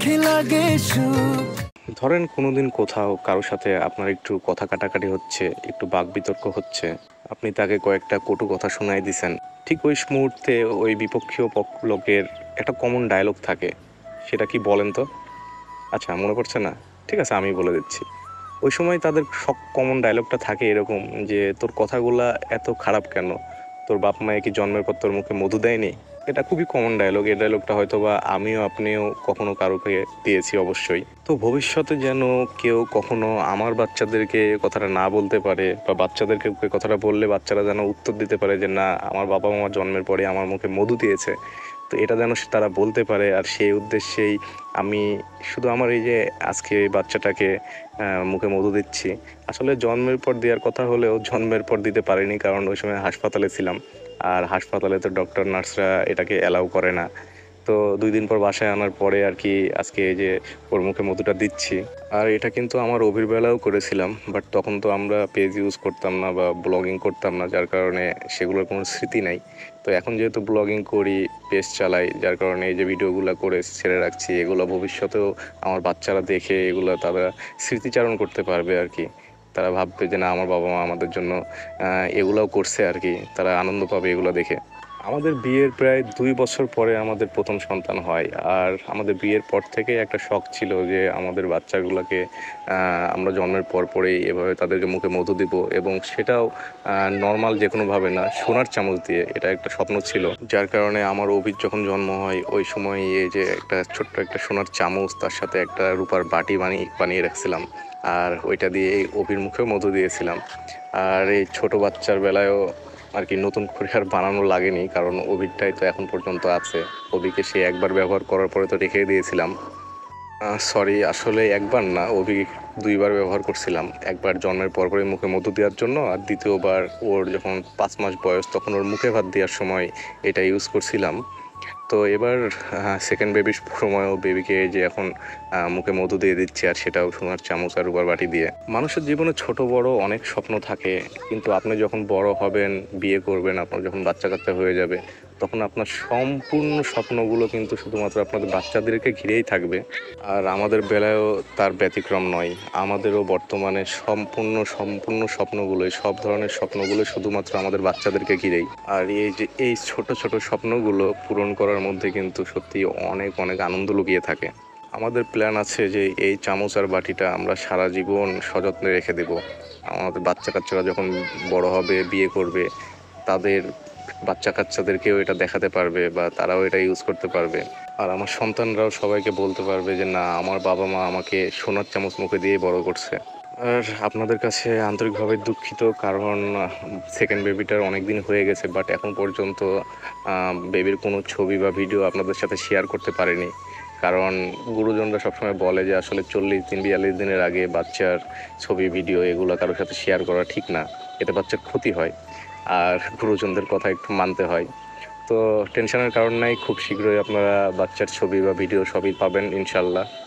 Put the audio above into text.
চোখে লাগে সুখ। ধরেন কোনোদিন কোথাও কারোর সাথে আপনার একটু কথা কাটাকাটি হচ্ছে, একটু বাকবিতর্ক হচ্ছে, আপনি তাকে কয়েকটা কটু কথা শোনায় দিছেন। ঠিক ওই মুহূর্তে ওই বিপক্ষীয় লোকের একটা কমন ডায়লগ থাকে, সেটা কি বলেন তো? আচ্ছা, মনে পড়ছে না? ঠিক আছে, আমি বলে দিচ্ছি। ওই সময় তাদের সব কমন ডায়লগটা থাকে এরকম যে, তোর কথাগুলা এত খারাপ কেন? তোর বাপ মায়ে কি জন্মের পর তোর মুখে মধু দেয়নি? এটা খুবই কমন ডায়লগ। এই ডায়লগটা হয়তো বা আমিও আপনিও কখনো কারোকে দিয়েছি অবশ্যই। তো ভবিষ্যতে যেন কেউ কখনো আমার বাচ্চাদেরকে কথাটা না বলতে পারে, বা বাচ্চাদেরকে ওই কথাটা বললে বাচ্চারা যেন উত্তর দিতে পারে যে না, আমার বাবা মা জন্মের পরে আমার মুখে মধু দিয়েছে। তো এটা যেন তারা বলতে পারে, আর সেই উদ্দেশ্যেই আমি শুধু আমার এই যে আজকে এই বাচ্চাটাকে মুখে মধু দিচ্ছি। আসলে জন্মের পর দেওয়ার কথা হলেও জন্মের পর দিতে পারিনি, কারণ ওই সময় হাসপাতালে ছিলাম। আর হাসপাতালে তো ডক্টর নার্সরা এটাকে অ্যালাউ করে না। তো 2 দিন পর বাসায় আনার পরে আর কি আজকে এই যে ওর মুখে মধুটা দিচ্ছি। আর এটা কিন্তু আমার অভির বেলাও করেছিলাম, বাট তখন তো আমরা পেজ ইউজ করতাম না বা ব্লগিং করতাম না, যার কারণে সেগুলোর কোনো স্মৃতি নাই। তো এখন যেহেতু ব্লগিং করি, পেজ চালাই, যার কারণে এই যে ভিডিওগুলো করে ছেড়ে রাখছি, এগুলো ভবিষ্যতেও আমার বাচ্চারা দেখে এগুলো তারা স্মৃতিচারণ করতে পারবে আর কি। তারা ভাববে যে না, আমার বাবা মা আমাদের জন্য এগুলোও করছে আর কি, তারা আনন্দ পাবে এগুলো দেখে। আমাদের বিয়ের প্রায় 2 বছর পরে আমাদের প্রথম সন্তান হয়। আর আমাদের বিয়ের পর থেকে একটা শখ ছিল যে আমাদের বাচ্চাগুলোকে আমরা জন্মের পর পরেই এভাবে তাদেরকে মুখে মধু দিব, এবং সেটাও নর্মাল যে কোনোভাবে না, সোনার চামচ দিয়ে। এটা একটা স্বপ্ন ছিল, যার কারণে আমার অভির যখন জন্ম হয় ওই সময় এই যে একটা ছোট্ট একটা সোনার চামচ, তার সাথে একটা রূপার বাটি বানিয়ে রাখছিলাম, আর ওইটা দিয়ে এই অভির মুখেও মধু দিয়েছিলাম। আর এই ছোট বাচ্চার বেলায়ও আর কি নতুন করে আর বানানো লাগেনি, কারণ অভিরটাই তো এখন পর্যন্ত আছে। অভিকে সে একবার ব্যবহার করার পরে তো রেখে দিয়েছিলাম। সরি, আসলে একবার না, অভি 2 বার ব্যবহার করছিলাম। একবার জন্মের পরপরই মুখে মধু দেওয়ার জন্য, আর দ্বিতীয়বার ওর যখন 5 মাস বয়স তখন ওর মুখে ভাত দেওয়ার সময় এটা ইউজ করছিলাম। তো এবার সেকেন্ড বেবির সময়ও বেবিকে যে এখন মুখে মধু দিয়ে দিচ্ছি, আর সেটাও সোনার চামচ আর রূপার বাটি দিয়ে। মানুষের জীবনে ছোট বড় অনেক স্বপ্ন থাকে, কিন্তু আপনি যখন বড় হবেন, বিয়ে করবেন, আপনার যখন বাচ্চা কাচ্চা হয়ে যাবে, তখন আপনার সম্পূর্ণ স্বপ্নগুলো কিন্তু শুধুমাত্র আপনাদের বাচ্চাদেরকে ঘিরেই থাকবে। আর আমাদের বেলায়ও তার ব্যতিক্রম নয়। আমাদেরও বর্তমানে সম্পূর্ণ স্বপ্নগুলোই, সব ধরনের স্বপ্নগুলো শুধুমাত্র আমাদের বাচ্চাদেরকে ঘিরেই। আর এই যে এই ছোট ছোট স্বপ্নগুলো পূরণ করার মধ্যে কিন্তু সত্যি অনেক অনেক আনন্দ লুকিয়ে থাকে। আমাদের প্ল্যান আছে যে এই চামচ আর বাটিটা আমরা সারা জীবন সযত্নে রেখে দেব। আমাদের বাচ্চা কাচ্চারা যখন বড় হবে, বিয়ে করবে, তাদের বাচ্চা কাচ্চাদেরকেও এটা দেখাতে পারবে, বা তারাও এটা ইউজ করতে পারবে। আর আমার সন্তানরাও সবাইকে বলতে পারবে যে না, আমার বাবা মা আমাকে সোনার চামচ মুখে দিয়ে বড় করছে। আর আপনাদের কাছে আন্তরিকভাবে দুঃখিত, কারণ সেকেন্ড বেবিটার অনেক দিন হয়ে গেছে, বাট এখন পর্যন্ত বেবির কোনো ছবি বা ভিডিও আপনাদের সাথে শেয়ার করতে পারিনি। কারণ গুরুজনরা সবসময় বলে যে আসলে 40 দিন 42 দিনের আগে বাচ্চার ছবি ভিডিও এগুলো কারোর সাথে শেয়ার করা ঠিক না, এতে বাচ্চার ক্ষতি হয়। আর গুরুজনদের কথা একটু মানতে হয়। তো টেনশনের কারণ নাই, খুব শীঘ্রই আপনারা বাচ্চার ছবি বা ভিডিও সবই পাবেন ইনশাল্লাহ।